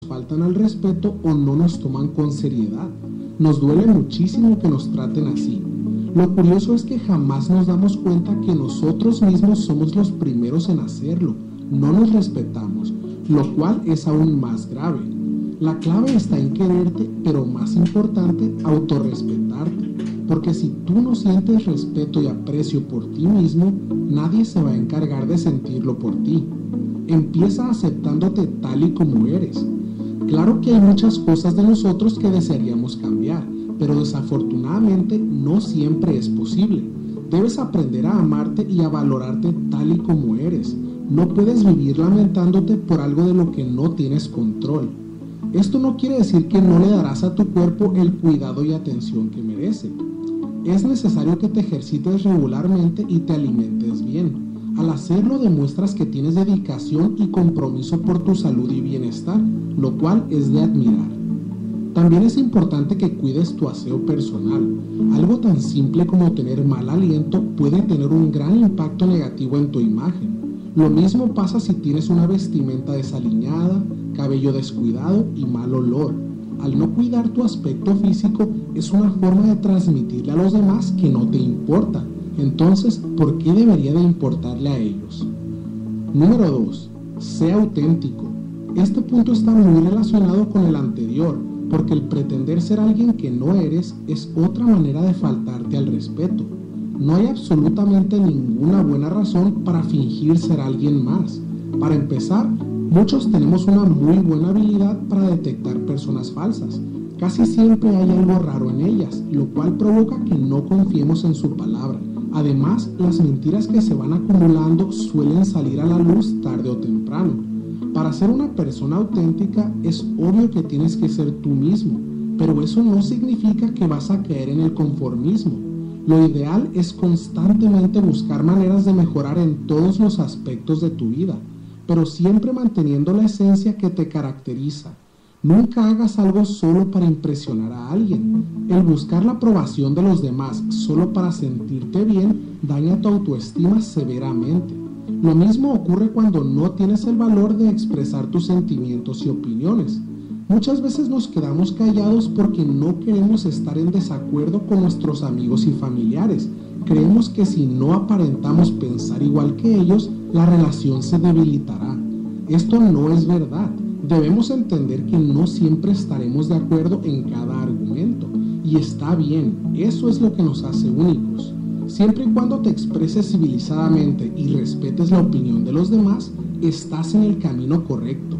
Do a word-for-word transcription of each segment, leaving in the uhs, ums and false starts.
faltan al respeto o no nos toman con seriedad. Nos duele muchísimo que nos traten así. Lo curioso es que jamás nos damos cuenta que nosotros mismos somos los primeros en hacerlo. No nos respetamos, lo cual es aún más grave. La clave está en quererte, pero más importante, autorrespetarte. Porque si tú no sientes respeto y aprecio por ti mismo, nadie se va a encargar de sentirlo por ti. Empieza aceptándote tal y como eres. Claro que hay muchas cosas de nosotros que desearíamos cambiar, pero desafortunadamente no siempre es posible. Debes aprender a amarte y a valorarte tal y como eres. No puedes vivir lamentándote por algo de lo que no tienes control. Esto no quiere decir que no le darás a tu cuerpo el cuidado y atención que merece. Es necesario que te ejercites regularmente y te alimentes bien. Al hacerlo demuestras que tienes dedicación y compromiso por tu salud y bienestar, lo cual es de admirar. También es importante que cuides tu aseo personal. Algo tan simple como tener mal aliento puede tener un gran impacto negativo en tu imagen. Lo mismo pasa si tienes una vestimenta desaliñada, cabello descuidado y mal olor. Al no cuidar tu aspecto físico es una forma de transmitirle a los demás que no te importa. Entonces, ¿por qué debería de importarle a ellos? Número dos. Sé auténtico. Este punto está muy relacionado con el anterior, porque el pretender ser alguien que no eres es otra manera de faltarte al respeto. No hay absolutamente ninguna buena razón para fingir ser alguien más. Para empezar, muchos tenemos una muy buena habilidad para detectar personas falsas. Casi siempre hay algo raro en ellas, lo cual provoca que no confiemos en su palabra. Además, las mentiras que se van acumulando suelen salir a la luz tarde o temprano. Para ser una persona auténtica es obvio que tienes que ser tú mismo, pero eso no significa que vas a caer en el conformismo. Lo ideal es constantemente buscar maneras de mejorar en todos los aspectos de tu vida, pero siempre manteniendo la esencia que te caracteriza. Nunca hagas algo solo para impresionar a alguien. El buscar la aprobación de los demás solo para sentirte bien daña tu autoestima severamente. Lo mismo ocurre cuando no tienes el valor de expresar tus sentimientos y opiniones. Muchas veces nos quedamos callados porque no queremos estar en desacuerdo con nuestros amigos y familiares. Creemos que si no aparentamos pensar igual que ellos, la relación se debilitará. Esto no es verdad. Debemos entender que no siempre estaremos de acuerdo en cada argumento, y está bien, eso es lo que nos hace únicos. Siempre y cuando te expreses civilizadamente y respetes la opinión de los demás, estás en el camino correcto.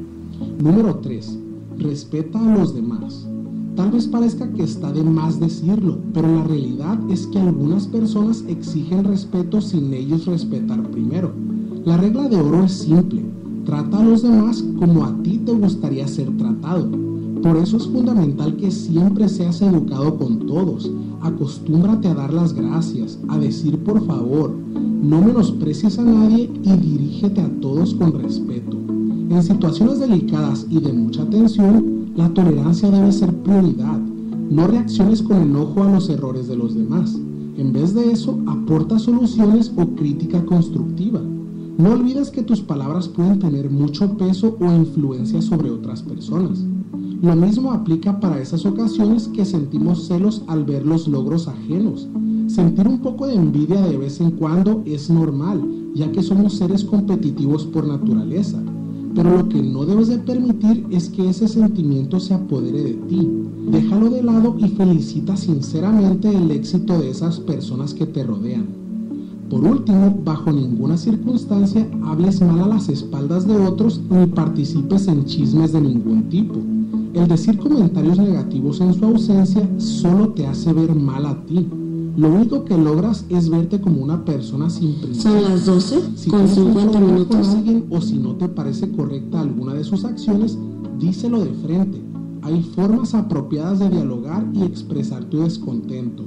Número tres. Respeta a los demás. Tal vez parezca que está de más decirlo, pero la realidad es que algunas personas exigen respeto sin ellos respetar primero. La regla de oro es simple. Trata a los demás como a ti te gustaría ser tratado. Por eso es fundamental que siempre seas educado con todos. Acostúmbrate a dar las gracias, a decir por favor. No menosprecies a nadie y dirígete a todos con respeto. En situaciones delicadas y de mucha tensión, la tolerancia debe ser prioridad. No reacciones con enojo a los errores de los demás. En vez de eso, aporta soluciones o crítica constructiva. No olvides que tus palabras pueden tener mucho peso o influencia sobre otras personas. Lo mismo aplica para esas ocasiones que sentimos celos al ver los logros ajenos. Sentir un poco de envidia de vez en cuando es normal, ya que somos seres competitivos por naturaleza. Pero lo que no debes de permitir es que ese sentimiento se apodere de ti. Déjalo de lado y felicita sinceramente el éxito de esas personas que te rodean. Por último, bajo ninguna circunstancia hables mal a las espaldas de otros ni participes en chismes de ningún tipo. El decir comentarios negativos en su ausencia solo te hace ver mal a ti. Lo único que logras es verte como una persona sin principios. Son las doce Si con cincuenta minutos. con alguien o si no te parece correcta alguna de sus acciones, díselo de frente. Hay formas apropiadas de dialogar y expresar tu descontento.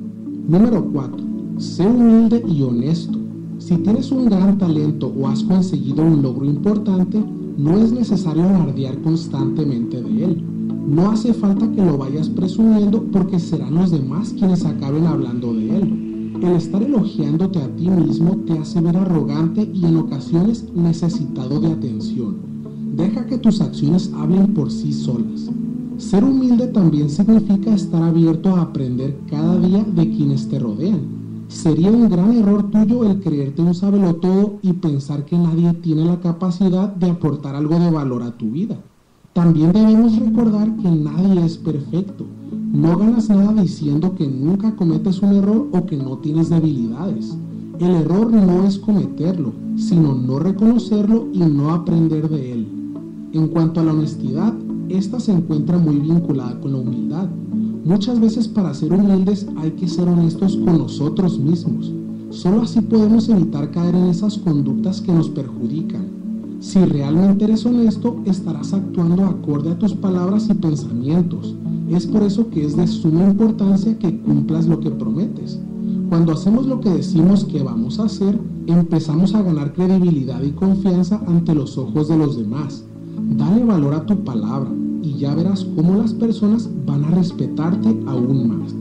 Número cuatro. Sé humilde y honesto. Si tienes un gran talento o has conseguido un logro importante, no es necesario alardear constantemente de él. No hace falta que lo vayas presumiendo porque serán los demás quienes acaben hablando de él. El estar elogiándote a ti mismo te hace ver arrogante y en ocasiones necesitado de atención. Deja que tus acciones hablen por sí solas. Ser humilde también significa estar abierto a aprender cada día de quienes te rodean. Sería un gran error tuyo el creerte un sabelotodo y pensar que nadie tiene la capacidad de aportar algo de valor a tu vida. También debemos recordar que nadie es perfecto. No ganas nada diciendo que nunca cometes un error o que no tienes debilidades. El error no es cometerlo, sino no reconocerlo y no aprender de él. En cuanto a la honestidad, esta se encuentra muy vinculada con la humildad. Muchas veces para ser humildes hay que ser honestos con nosotros mismos. Solo así podemos evitar caer en esas conductas que nos perjudican. Si realmente eres honesto, estarás actuando acorde a tus palabras y pensamientos. Es por eso que es de suma importancia que cumplas lo que prometes. Cuando hacemos lo que decimos que vamos a hacer, empezamos a ganar credibilidad y confianza ante los ojos de los demás. Dale valor a tu palabra y ya verás cómo las personas van a respetarte aún más.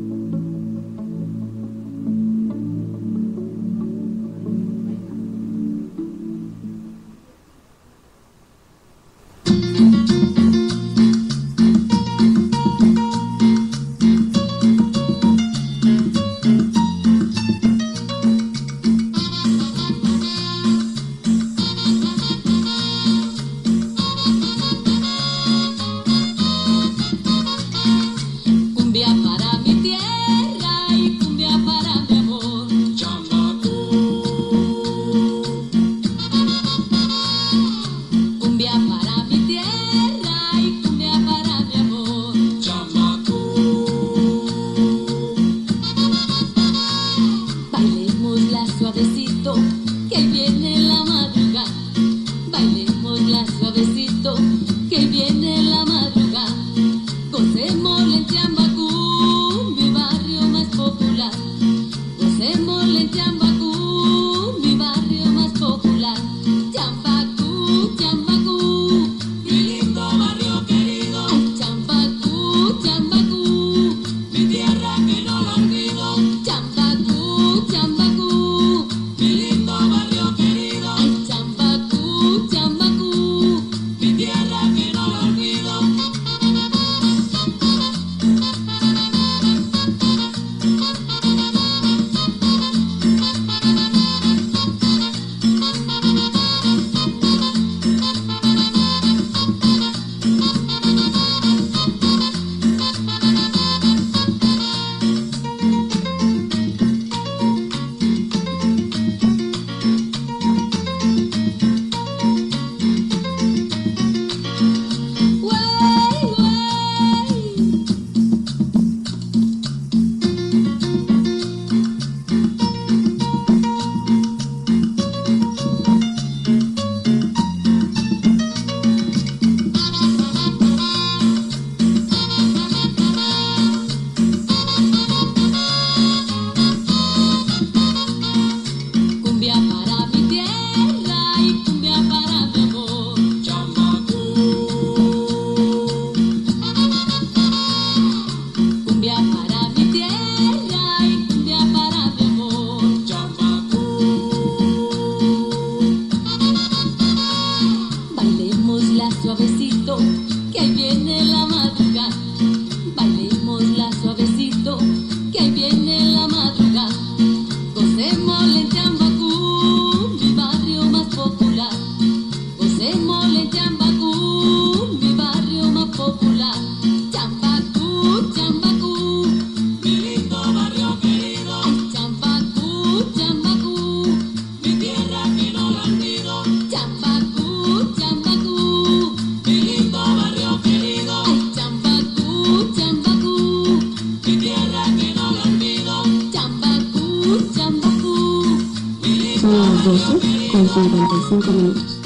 cincuenta y cinco minutos.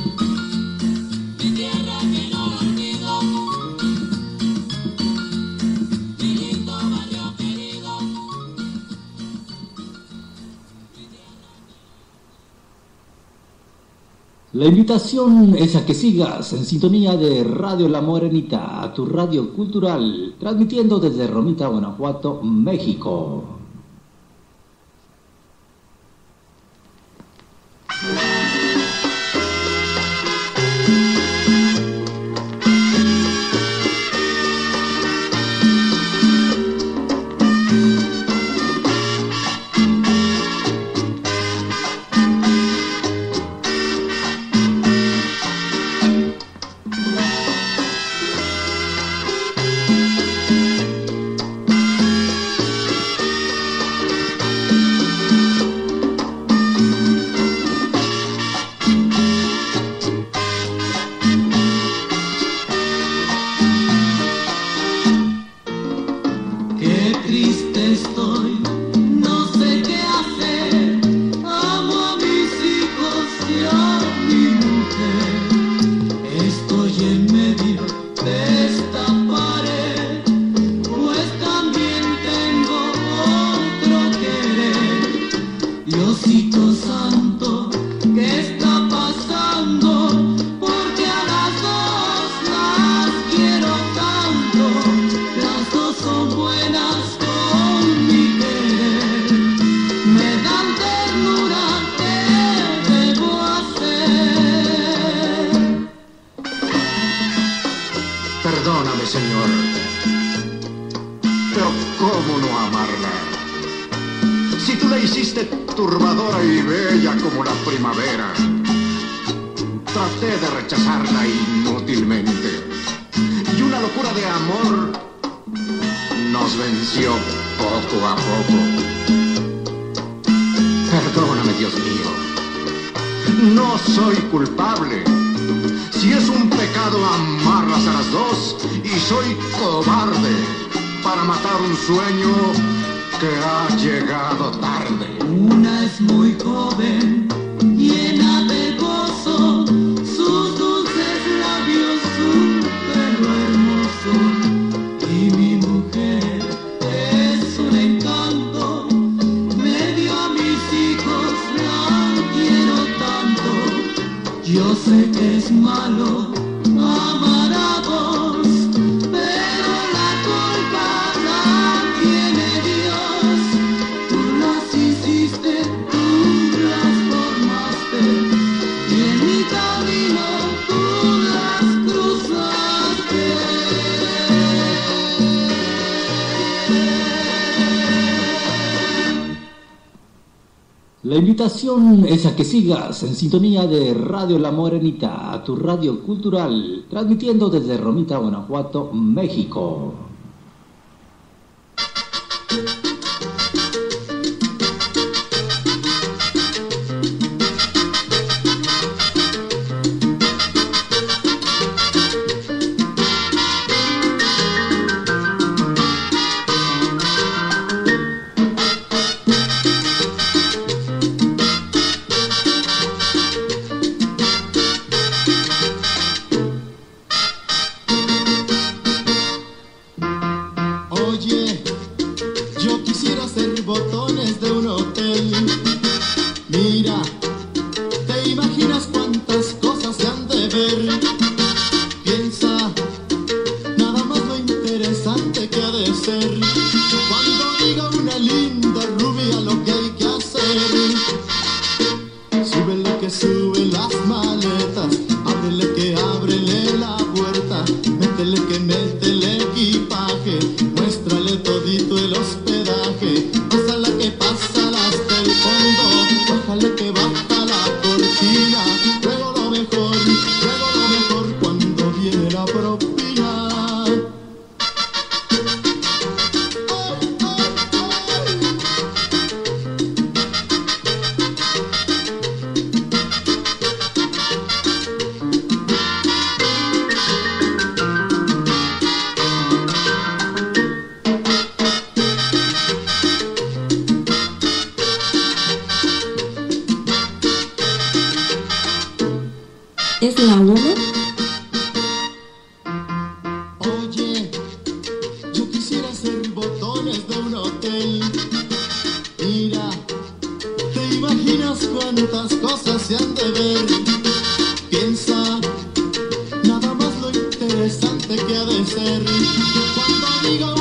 La invitación es a que sigas en sintonía de Radio La Morenita, tu radio cultural, transmitiendo desde Romita, Guanajuato, México. Perdóname, Señor, pero ¿cómo no amarla? Si tú la hiciste turbadora y bella como la primavera, traté de rechazarla inútilmente. Y una locura de amor nos venció poco a poco. Perdóname, Dios mío. No soy culpable. Si es un pecado amarlas a las dos, y soy cobarde para matar un sueño que ha llegado tarde. Una es muy joven, llena de gozo, sus dulces labios, su pelo hermoso. Y mi mujer es un encanto, me dio a mis hijos, la quiero tanto. Yo sé que es malo amar a dos, pero la culpa la tiene Dios. Tú las hiciste, tú las formaste, y en mi camino tú las cruzaste. La invitación es a que sigas en sintonía de Radio La Morenita, tu radio cultural, transmitiendo desde Romita, Guanajuato, México. Oye, yo quisiera ser botones de un hotel. Mira, ¿te imaginas cuántas cosas se han de ver? Piensa, nada más lo interesante que ha de ser. Cuando diga una linda rubia lo que hay que hacer. Súbele que sube las maletas, ábrele que ábrele la puerta, métele que métele equipaje, muéstrale todito el hospedaje, pásala que pásala hasta el fondo, bájale que baja la cortina, luego lo mejor, luego lo mejor cuando viene la propina. Ay, ay, ay. ¿Es la uno? Oye, yo quisiera ser botones de un hotel. Mira, ¿te imaginas cuántas cosas se han de ver? Piensa, nada más lo interesante que ha de ser. Cuando diga